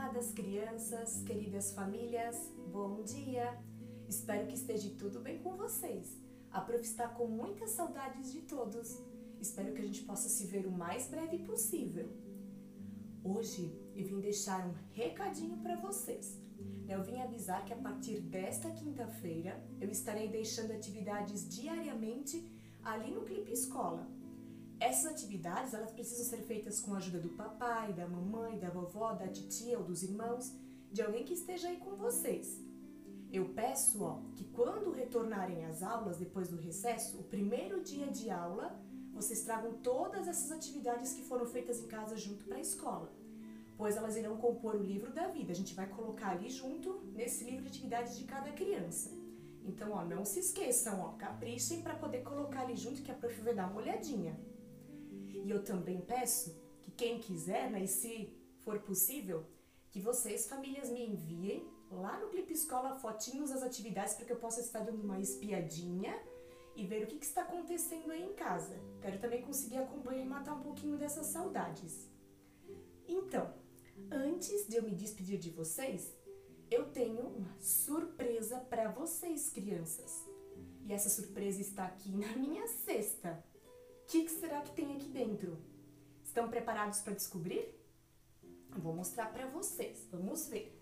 amadas crianças, queridas famílias, bom dia! Espero que esteja tudo bem com vocês. A prof está com muitas saudades de todos. Espero que a gente possa se ver o mais breve possível. Hoje eu vim deixar um recadinho para vocês. Eu vim avisar que a partir desta quinta-feira eu estarei deixando atividades diariamente ali no Clipe Escola. Essas atividades elas precisam ser feitas com a ajuda do papai, da mamãe, da vovó, da titia ou dos irmãos, de alguém que esteja aí com vocês. Eu peço que quando retornarem às aulas depois do recesso, o primeiro dia de aula, vocês tragam todas essas atividades que foram feitas em casa junto para a escola, pois elas irão compor o livro da vida. A gente vai colocar ali junto nesse livro de atividades de cada criança. Então, não se esqueçam, caprichem para poder colocar ali junto que a prof vai dar uma olhadinha. E eu também peço que quem quiser, e se for possível, que vocês, famílias, me enviem lá no Clipe Escola fotinhos das atividades para que eu possa estar dando uma espiadinha e ver o que está acontecendo aí em casa. Quero também conseguir acompanhar e matar um pouquinho dessas saudades. Então, antes de eu me despedir de vocês, eu tenho uma surpresa para vocês, crianças. E essa surpresa está aqui na minha cesta. O que será que tem aqui dentro? Estão preparados para descobrir? Eu vou mostrar para vocês. Vamos ver.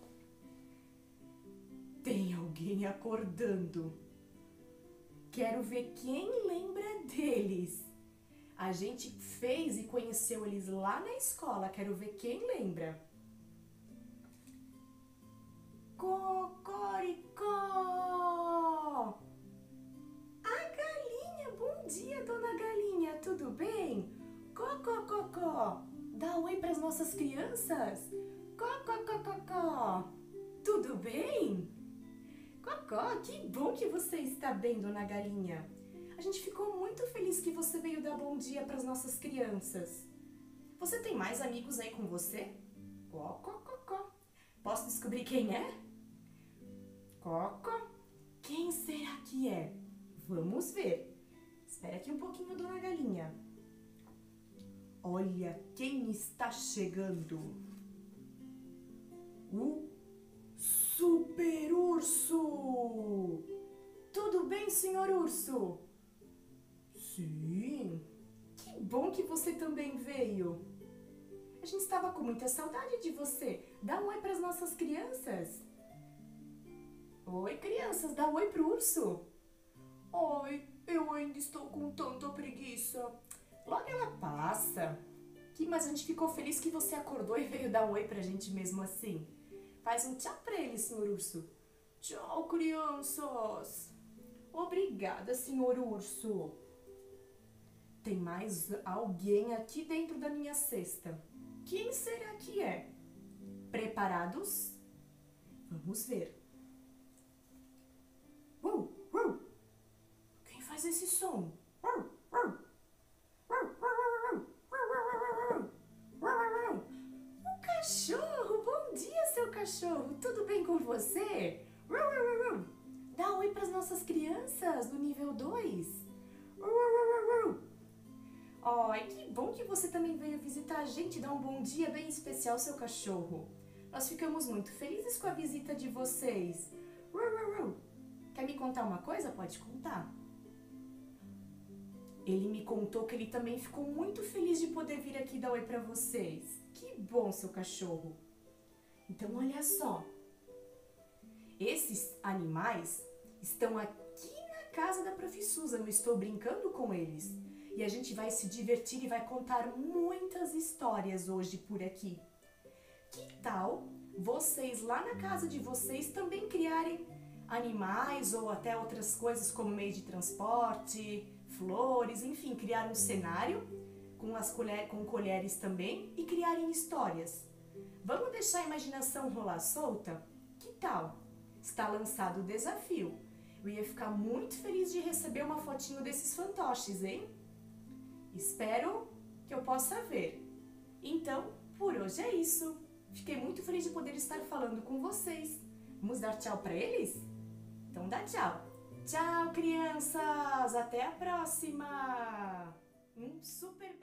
Tem alguém acordando. Quero ver quem lembra deles. A gente fez e conheceu eles lá na escola. Quero ver quem lembra. Cocoricó! Bom dia, dona Galinha, tudo bem? Cocó, dá oi para as nossas crianças. Cocó, tudo bem? Cocó, que bom que você está bem, dona Galinha. A gente ficou muito feliz que você veio dar bom dia para as nossas crianças. Você tem mais amigos aí com você? Cocó. Posso descobrir quem é? Cocó, quem será que é? Vamos ver. Espera aqui um pouquinho, dona Galinha. Olha quem está chegando. O Super Urso. Tudo bem, senhor Urso? Sim. Que bom que você também veio. A gente estava com muita saudade de você. Dá um oi para as nossas crianças. Oi, crianças, dá um oi pro urso. Oi, eu ainda estou com tanta preguiça. Logo ela passa. Mas a gente ficou feliz que você acordou e veio dar um oi pra gente mesmo assim. Faz um tchau pra ele, senhor urso. Tchau, crianças. Obrigada, senhor urso. Tem mais alguém aqui dentro da minha cesta. Quem será que é? Preparados? Vamos ver. Quem faz esse som? O cachorro! Bom dia, seu cachorro! Tudo bem com você? Dá um oi para as nossas crianças do nível 2. Ai, que bom que você também veio visitar a gente, dar um bom dia bem especial, seu cachorro. Nós ficamos muito felizes com a visita de vocês. Quer me contar uma coisa? Pode contar. Ele me contou que ele também ficou muito feliz de poder vir aqui dar oi para vocês. Que bom, seu cachorro. Então, olha só. Esses animais estão aqui na casa da Prof. Susan. Eu estou brincando com eles. E a gente vai se divertir e vai contar muitas histórias hoje por aqui. Que tal vocês lá na casa de vocês também criarem animais ou até outras coisas como meio de transporte, flores, enfim, criar um cenário com colheres também e criarem histórias. Vamos deixar a imaginação rolar solta? Que tal? Está lançado o desafio. Eu ia ficar muito feliz de receber uma fotinho desses fantoches, hein? Espero que eu possa ver. Então, por hoje é isso. Fiquei muito feliz de poder estar falando com vocês. Vamos dar tchau para eles? Então dá tchau. Tchau, crianças! Até a próxima! Um super